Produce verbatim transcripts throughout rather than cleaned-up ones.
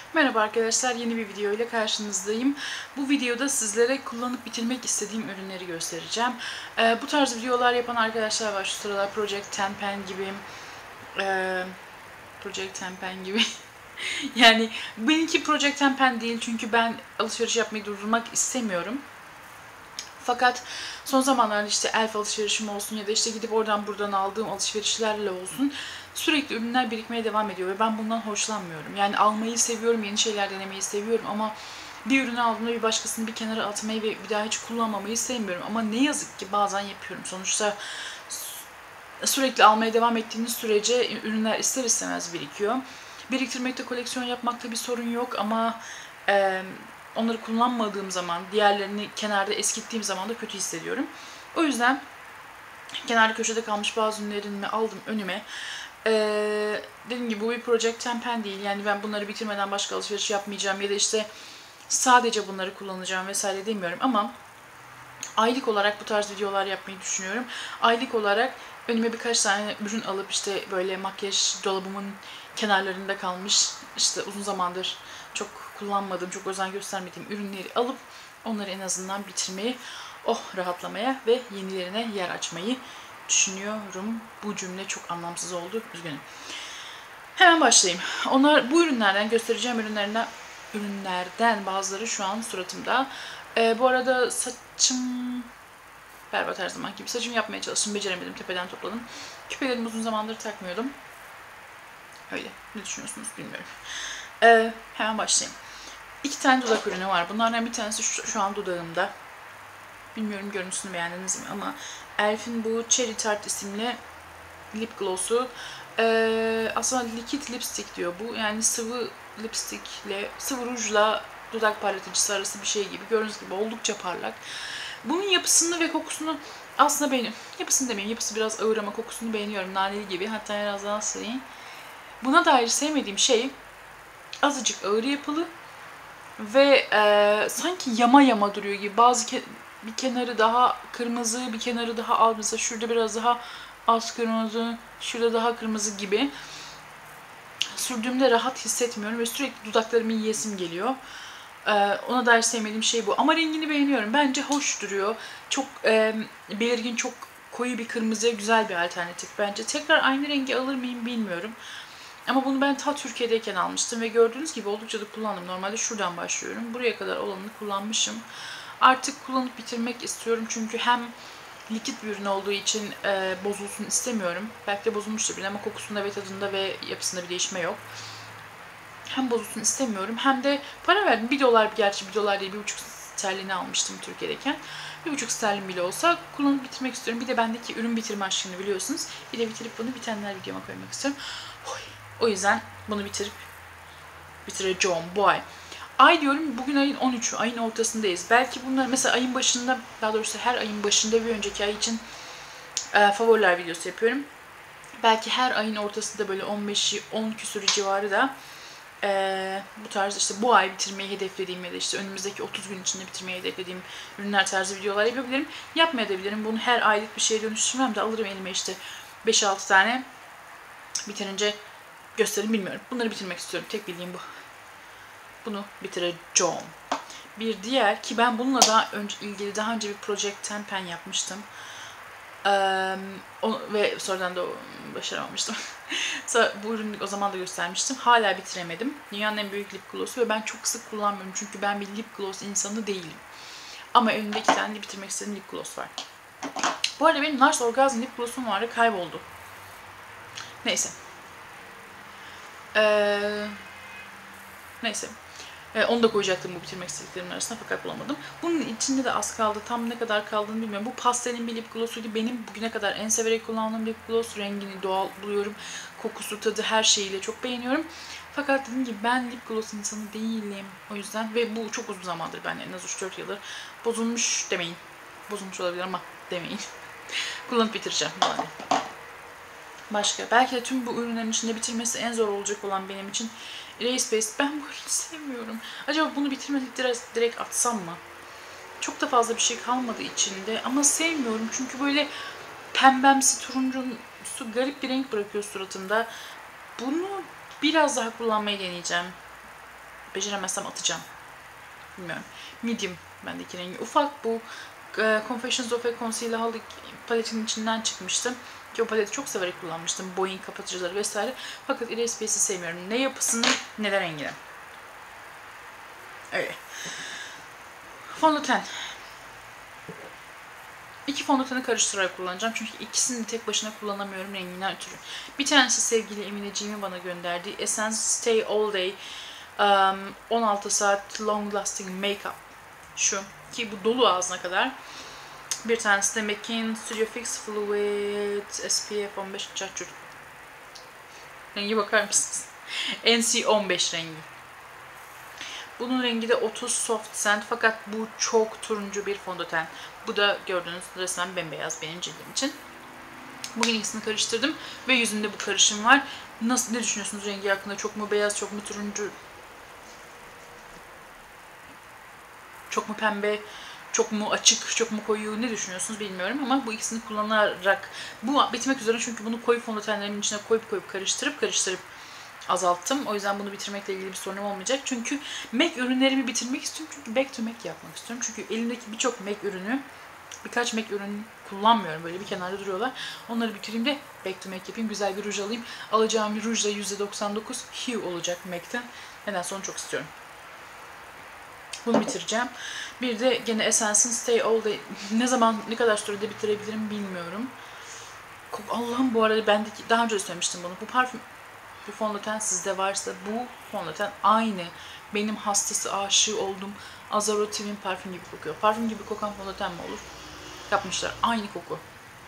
Merhaba arkadaşlar, yeni bir video ile karşınızdayım. Bu videoda sizlere kullanıp bitirmek istediğim ürünleri göstereceğim. Ee, bu tarz videolar yapan arkadaşlar var şu sıralar. Project Tenpen gibi. Ee, Project Tenpen gibi. Yani benimki Project Tenpen değil çünkü ben alışveriş yapmayı durdurmak istemiyorum. Fakat son zamanlarda işte elf alışverişim olsun ya da işte gidip oradan buradan aldığım alışverişlerle olsun sürekli ürünler birikmeye devam ediyor ve ben bundan hoşlanmıyorum. Yani almayı seviyorum, yeni şeyler denemeyi seviyorum ama bir ürünü aldığımda bir başkasını bir kenara atmayı ve bir daha hiç kullanmamayı sevmiyorum. Ama ne yazık ki bazen yapıyorum. Sonuçta sürekli almaya devam ettiğiniz sürece ürünler ister istemez birikiyor. Biriktirmekte, koleksiyon yapmakta bir sorun yok ama e, onları kullanmadığım zaman, diğerlerini kenarda eskittiğim zaman da kötü hissediyorum. O yüzden kenarda köşede kalmış bazı ürünlerimi aldım önüme. Ee, dediğim gibi bu bir Project Tenpen değil. Yani ben bunları bitirmeden başka alışveriş yapmayacağım ya da işte sadece bunları kullanacağım vesaire demiyorum ama aylık olarak bu tarz videolar yapmayı düşünüyorum. Aylık olarak önüme birkaç tane ürün alıp işte böyle makyaj dolabımın kenarlarında kalmış, işte uzun zamandır çok kullanmadığım, çok özen göstermediğim ürünleri alıp onları en azından bitirmeyi, oh rahatlamaya ve yenilerine yer açmayı düşünüyorum. Bu cümle çok anlamsız oldu. Üzgünüm. Hemen başlayayım. Onlar bu ürünlerden göstereceğim ürünlerinden ürünlerden bazıları şu an suratımda. Ee, bu arada saçım berbat her zaman gibi. Saçımı yapmaya çalıştım. Beceremedim. Tepeden topladım. Küpelerimi uzun zamandır takmıyordum. Öyle. Ne düşünüyorsunuz bilmiyorum. Ee, hemen başlayayım. İki tane dudak ürünü var. Bunlardan bir tanesi şu, şu an dudağımda. Bilmiyorum görüntüsünü beğendiniz mi ama Elf'in bu Cherry Tart isimli lip gloss'u. Ee, aslında liquid lipstick diyor bu. Yani sıvı lipstickle, sıvı rujla dudak parlatıcısı arası bir şey gibi. Gördüğünüz gibi oldukça parlak. Bunun yapısını ve kokusunu aslında beğeniyorum. Yapısını demeyeyim. Yapısı biraz ağır ama kokusunu beğeniyorum. Naneli gibi. Hatta biraz daha sırayım. Buna dair sevmediğim şey azıcık ağır yapılı ve e, sanki yama yama duruyor gibi. Bazı ke bir kenarı daha kırmızı, bir kenarı daha az. Mesela şurada biraz daha az kırmızı, şurada daha kırmızı gibi. Sürdüğümde rahat hissetmiyorum ve sürekli dudaklarımı yiyesim geliyor. Ee, ona dair sevmediğim şey bu. Ama rengini beğeniyorum. Bence hoş duruyor. Çok e, belirgin, çok koyu bir kırmızıya güzel bir alternatif bence. Tekrar aynı rengi alır mıyım bilmiyorum. Ama bunu ben ta Türkiye'deyken almıştım ve gördüğünüz gibi oldukça da kullandım. Normalde şuradan başlıyorum. Buraya kadar olanını kullanmışım. Artık kullanıp bitirmek istiyorum çünkü hem likit bir ürün olduğu için e, bozulsun istemiyorum. Belki de bozulmuştur bile ama kokusunda ve tadında ve yapısında bir değişme yok. Hem bozulsun istemiyorum hem de para verdim. Bir dolar, gerçi bir dolar değil, bir buçuk sterlini almıştım Türkiye'deyken. Bir buçuk sterlin bile olsa kullanıp bitirmek istiyorum. Bir de bendeki ürün bitirme aşkını biliyorsunuz. Bir de bitirip bunu bitenler videoma koymak istiyorum. Oy. O yüzden bunu bitirip bitireceğim bu ay. Ay diyorum, bugün ayın on üçü, ayın ortasındayız. Belki bunlar mesela ayın başında, daha doğrusu her ayın başında bir önceki ay için e, favoriler videosu yapıyorum. Belki her ayın ortasında böyle on beşi on küsürü civarı da e, bu tarz işte bu ay bitirmeyi hedeflediğim ya da işte önümüzdeki otuz gün içinde bitirmeyi hedeflediğim ürünler tarzı videolar yapabilirim. Yapmayabilirim. Bunu her aylık bir şeye dönüştürmem de alırım elime işte beş altı tane. Bitirince gösterin bilmiyorum. Bunları bitirmek istiyorum. Tek bildiğim bu. Bunu bitireceğim. Bir diğer ki ben bununla daha önce ilgili daha önce bir Project Tenpen yapmıştım. Ee, o, ve sonradan da başaramamıştım. Sonra bu ürünü o zaman da göstermiştim. Hala bitiremedim. Dünyanın en büyük lip gloss'u ve ben çok sık kullanmıyorum çünkü ben bir lip gloss insanı değilim. Ama önümde iki tane de bitirmek istediğim lip gloss var. Bu arada benim Nars Orgasm lip gloss'um vardı, kayboldu. Neyse. Ee, neyse. Ee, onu da koyacaktım bu bitirmek istediklerimin arasına fakat bulamadım. Bunun içinde de az kaldı. Tam ne kadar kaldığını bilmiyorum. Bu pastelin bir lip gloss'uydu. Benim bugüne kadar en severek kullandığım lip gloss. Rengini doğal buluyorum. Kokusu, tadı, her şeyiyle çok beğeniyorum. Fakat dediğim gibi ben lip gloss insanı değilim. O yüzden ve bu çok uzun zamandır ben en az üç dört yıldır bozulmuş demeyin. Bozulmuş olabilir ama demeyin. Kullanıp bitireceğim yani. Başka. Belki de tüm bu ürünlerin içinde bitirmesi en zor olacak olan benim için Erase Base. Ben bu ürünü sevmiyorum. Acaba bunu bitirmedik direkt, direkt atsam mı? Çok da fazla bir şey kalmadı içinde ama sevmiyorum. Çünkü böyle pembemsi, turuncumsu garip bir renk bırakıyor suratımda. Bunu biraz daha kullanmayı deneyeceğim. Beceremezsem atacağım. Bilmiyorum. Medium bendeki rengi. Ufak bu e, Confessions of a Concealaholic paletinin içinden çıkmıştım. Ki o paleti çok severek kullanmıştım. Boying kapatıcıları vesaire. Fakat Erase Space'i sevmiyorum. Ne yapısını ne de rengini. Öyle. Fondöten. İki fondöteni karıştırarak kullanacağım. Çünkü ikisini tek başına kullanamıyorum renginden ötürü. Bir tanesi sevgili Emineciğimin bana gönderdiği Essence Stay All Day um, on altı saat Long Lasting Makeup. Şu. Ki bu dolu ağzına kadar. Bir tanesi de MAC'in Studio Fix Fluid S P F on beş çarçur. Rengi bakar mısınız? N C on beş rengi. Bunun rengi de otuz Soft Sand fakat bu çok turuncu bir fondöten. Bu da gördüğünüz resmen bembeyaz benim cildim için. Bugün ikisini karıştırdım ve yüzümde bu karışım var. Nasıl, ne düşünüyorsunuz rengi hakkında? Çok mu beyaz, çok mu turuncu? Çok mu pembe? Çok mu açık, çok mu koyu, ne düşünüyorsunuz bilmiyorum ama bu ikisini kullanarak, bu bitmek üzere çünkü bunu koyu fondötenlerimin içine koyup koyup karıştırıp karıştırıp azalttım. O yüzden bunu bitirmekle ilgili bir sorunum olmayacak. Çünkü MAC ürünlerimi bitirmek istiyorum. Çünkü back to MAC yapmak istiyorum. Çünkü elimdeki birçok MAC ürünü, birkaç MAC ürünü kullanmıyorum. Böyle bir kenarda duruyorlar. Onları bitireyim de back to MAC yapayım. Güzel bir ruj alayım. Alacağım bir ruj da yüzde doksan dokuz Hue olacak MAC'ten. Nedense onu çok istiyorum. Bunu bitireceğim. Bir de gene Essence'ın Stay All Day. Ne zaman, ne kadar sürede bitirebilirim bilmiyorum. Allah'ım, bu arada bendeki, daha önce de söylemiştim bunu. Bu parfüm, bu fondöten sizde varsa bu fondöten aynı benim hastası, aşığı oldum Azarotiv'in parfüm gibi kokuyor. Parfüm gibi kokan fondöten mi olur? Yapmışlar. Aynı koku.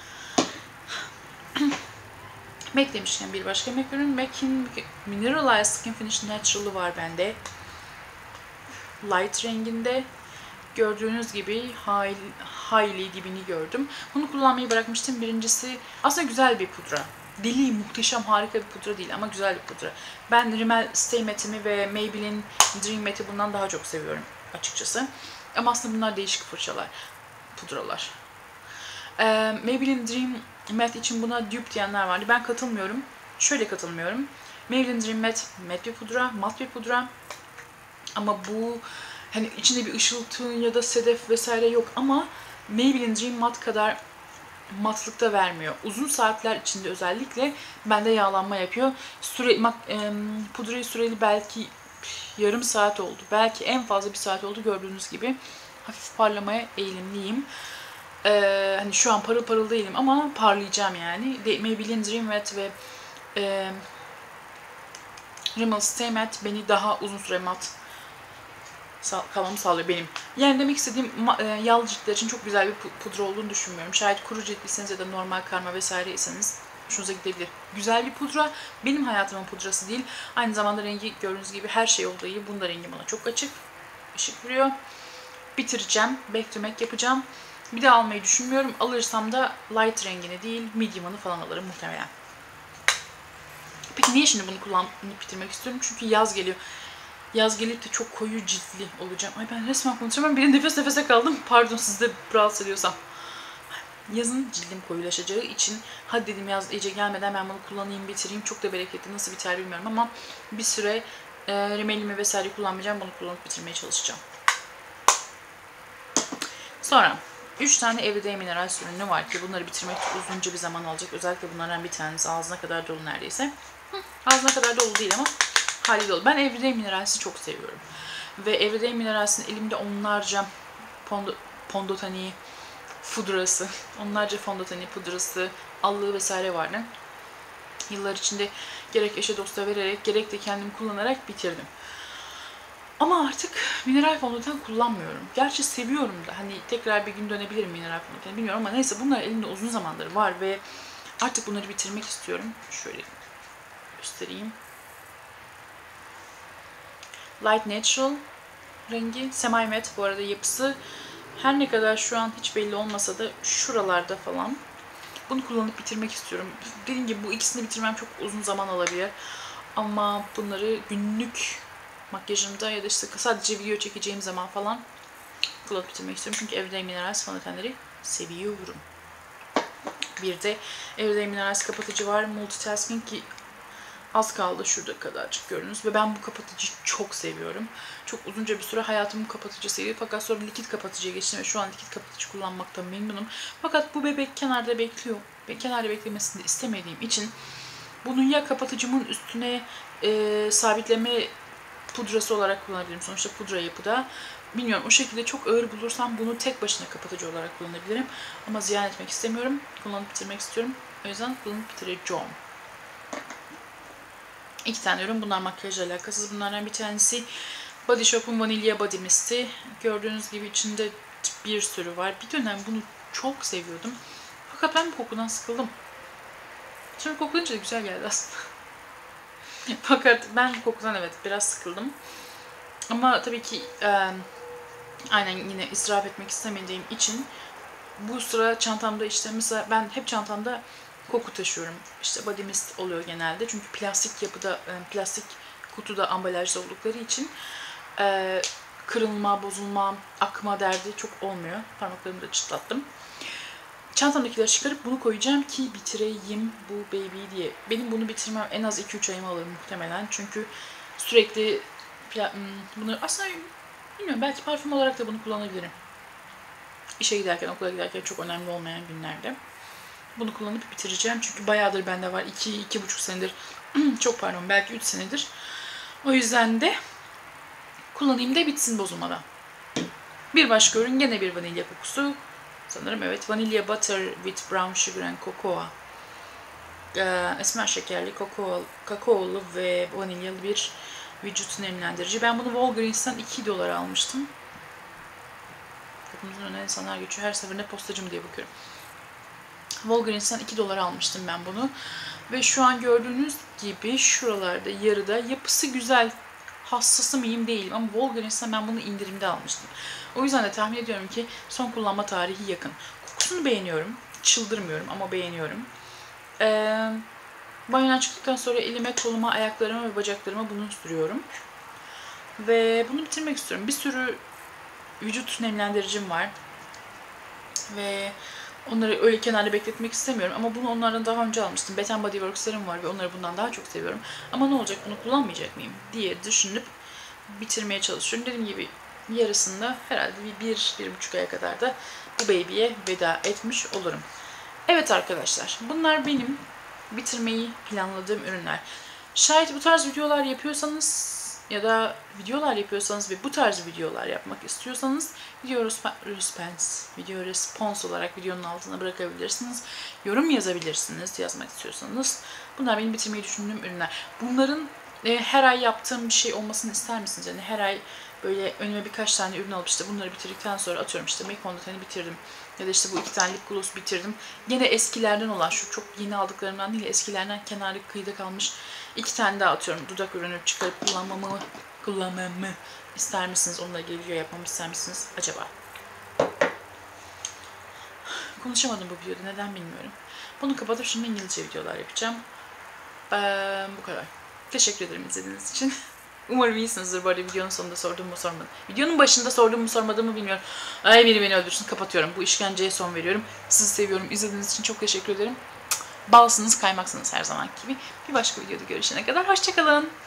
MAC demişken bir başka MAC ürün. MAC'in Mineralized Skin Finish Natural'ı var bende. Light renginde. Gördüğünüz gibi highly dibini gördüm. Bunu kullanmayı bırakmıştım. Birincisi aslında güzel bir pudra. Deli, muhteşem, harika bir pudra değil ama güzel bir pudra. Ben Rimmel Stay Matte'imi ve Maybelline Dream Matte'i bundan daha çok seviyorum açıkçası. Ama aslında bunlar değişik fırçalar, pudralar. Ee, Maybelline Dream Matte için buna dupe diyenler vardı. Ben katılmıyorum. Şöyle katılmıyorum. Maybelline Dream Matte matte bir pudra, mat bir pudra. Ama bu hani içinde bir ışıltı ya da sedef vesaire yok ama Maybelline Dream Matte kadar matlıkta vermiyor. Uzun saatler içinde özellikle bende yağlanma yapıyor. Süre, mak, e, pudrayı süreli belki yarım saat oldu. Belki en fazla bir saat oldu, gördüğünüz gibi. Hafif parlamaya eğilimliyim. Ee, hani şu an parıl parıl değilim ama parlayacağım yani. De, Maybelline Dream Matte ve e, Rimmel Stay Matte beni daha uzun süre mat kalmamı sağlıyor benim. Yani demek istediğim e, yağlı ciltler için çok güzel bir pudra olduğunu düşünmüyorum. Şayet kuru ciltliyseniz ya da normal karma vesaireyseniz hoşunuza gidebilir. Güzel bir pudra. Benim hayatımın pudrası değil. Aynı zamanda rengi gördüğünüz gibi her şey olduğu gibi bunda rengi bana çok açık. Işık vuruyor. Bitireceğim. Back to MAC yapacağım. Bir daha almayı düşünmüyorum. Alırsam da light rengini değil, medium'ını falan alırım muhtemelen. Peki niye şimdi bunu kullanıp bitirmek istiyorum? Çünkü yaz geliyor. Yaz gelip de çok koyu ciltli olacağım. Ay ben resmen konuşamam. Bir nefes nefese kaldım. Pardon, sizi de rahatsız ediyorsam. Yazın cildim koyulaşacağı için hadi dedim yaz iyice gelmeden ben bunu kullanayım, bitireyim. Çok da bereketli. Nasıl biter bilmiyorum ama bir süre e, rimelimi vesaire kullanmayacağım. Bunu kullanıp bitirmeye çalışacağım. Sonra üç tane Everyday Mineral ürünü var ki bunları bitirmek uzunca bir zaman alacak. Özellikle bunlardan bir tanesi ağzına kadar dolu neredeyse. Hı, ağzına kadar dolu değil ama hali dolu. Ben Everyday Minerals'i çok seviyorum. Ve Everyday Minerals'in elimde onlarca pondo, fondöteni, pudrası, onlarca fondöteni, pudrası, allığı vesaire vardı. Yıllar içinde gerek eşe dosta vererek gerek de kendim kullanarak bitirdim. Ama artık mineral fondöten kullanmıyorum. Gerçi seviyorum da. Hani tekrar bir gün dönebilirim mineral fondöten. Bilmiyorum ama neyse, bunlar elimde uzun zamandır var ve artık bunları bitirmek istiyorum. Şöyle göstereyim. Light Natural rengi. Semi Matte bu arada yapısı. Her ne kadar şu an hiç belli olmasa da şuralarda falan. Bunu kullanıp bitirmek istiyorum. Dediğim gibi bu ikisini bitirmem çok uzun zaman alabilir. Ama bunları günlük makyajımda ya da işte sadece video çekeceğim zaman falan kullanıp bitirmek istiyorum. Çünkü Everyday Minerals fondötenleri seviyorum. Bir de Everyday Minerals kapatıcı var. Multitasking ki Az kaldı şurada kadarcık gördünüz ve ben bu kapatıcıyı çok seviyorum. Çok uzunca bir süre hayatımın kapatıcısıydı fakat sonra likit kapatıcıya geçtim ve şu an likit kapatıcı kullanmaktan memnunum. Fakat bu bebek kenarda bekliyor ve kenarda beklemesini de istemediğim için bunu ya kapatıcımın üstüne e, sabitleme pudrası olarak kullanabilirim. Sonuçta pudra yapıda. Bilmiyorum, o şekilde çok ağır bulursam bunu tek başına kapatıcı olarak kullanabilirim. Ama ziyan etmek istemiyorum. Kullanıp bitirmek istiyorum. O yüzden kullanıp bitireceğim. İki tane ürün. Bunlar makyajla alakasız. Bunlardan bir tanesi Body Shop'un Vanilla Body Mist'i. Gördüğünüz gibi içinde bir sürü var. Bir dönem bunu çok seviyordum. Fakat ben bu kokudan sıkıldım. Sonra koklayınca da güzel geldi aslında. Fakat ben bu kokudan evet biraz sıkıldım. Ama tabii ki e, aynen yine israf etmek istemediğim için bu sıra çantamda işte mesela ben hep çantamda koku taşıyorum. İşte body mist oluyor genelde. Çünkü plastik yapıda, e, plastik kutuda ambalajda oldukları için e, kırılma, bozulma, akma derdi çok olmuyor. Parmaklarımı da çıtlattım. Çantamdakileri çıkarıp bunu koyacağım ki bitireyim bu baby diye. Benim bunu bitirmem en az iki üç ayımı alır muhtemelen. Çünkü sürekli bunu aslında bilmiyorum, belki parfüm olarak da bunu kullanabilirim. İşe giderken, okula giderken çok önemli olmayan günlerde. Bunu kullanıp bitireceğim. Çünkü bayağıdır bende var. iki iki buçuk senedir. Çok pardon, belki üç senedir. O yüzden de kullanayım da bitsin bozulmadan. Bir başka ürün gene bir vanilya kokusu. Sanırım evet. Vanilya Butter with Brown Sugar and Cocoa. Ee, esmer şekerli, kakao, kakaolu ve vanilyalı bir vücut nemlendirici. Ben bunu Walgreens'ten iki dolara almıştım. Kapımızın önüne insanlar geçiyor. Her seferinde postacım diye bakıyorum. Walgreens'ten iki dolara almıştım ben bunu. Ve şu an gördüğünüz gibi şuralarda yarıda. Yapısı güzel. Hassası mıyım değilim ama Walgreens'ten ben bunu indirimde almıştım. O yüzden de tahmin ediyorum ki son kullanma tarihi yakın. Kokusunu beğeniyorum. Çıldırmıyorum ama beğeniyorum. Ee, banyodan çıktıktan sonra elime, koluma, ayaklarıma ve bacaklarıma bunu sürüyorum. Ve bunu bitirmek istiyorum. Bir sürü vücut nemlendiricim var. Ve onları öyle kenarda bekletmek istemiyorum. Ama bunu onlardan daha önce almıştım. Bath and Body Works'larım var ve onları bundan daha çok seviyorum. Ama ne olacak, bunu kullanmayacak mıyım diye düşünüp bitirmeye çalışıyorum. Dediğim gibi yarısında herhalde bir, bir, bir buçuk aya kadar da bu baby'ye veda etmiş olurum. Evet arkadaşlar, bunlar benim bitirmeyi planladığım ürünler. Şayet bu tarz videolar yapıyorsanız ya da videolar yapıyorsanız ve bu tarz videolar yapmak istiyorsanız video response, video response olarak videonun altına bırakabilirsiniz. Yorum yazabilirsiniz yazmak istiyorsanız. Bunlar benim bitirmeyi düşündüğüm ürünler. Bunların e, her ay yaptığım bir şey olmasını ister misiniz? Yani her ay böyle önüme birkaç tane ürün alıp işte bunları bitirdikten sonra atıyorum işte Make Fondöteni bitirdim. Ya da işte bu iki tane lip gloss bitirdim. Yine eskilerden olan, şu çok yeni aldıklarımdan değil, eskilerden kenarda kıyıda kalmış iki tane daha atıyorum. Dudak ürünü çıkarıp kullanmamı, kullanmamı ister misiniz? Onunla ilgili video yapmamı ister misiniz acaba? Konuşamadım bu videoda, neden bilmiyorum. Bunu kapatıp şimdi İngilizce videolar yapacağım. Ee, bu kadar. Teşekkür ederim izlediğiniz için. Umarım iyisinizdir. Bu arada videonun sonunda sorduğumu sormadım. Videonun başında sorduğumu sormadığımı bilmiyorum. Ay biri beni öldürsün. Kapatıyorum. Bu işkenceye son veriyorum. Sizi seviyorum. İzlediğiniz için çok teşekkür ederim. Balsınız, kaymaksınız her zaman gibi. Bir başka videoda görüşene kadar hoşçakalın.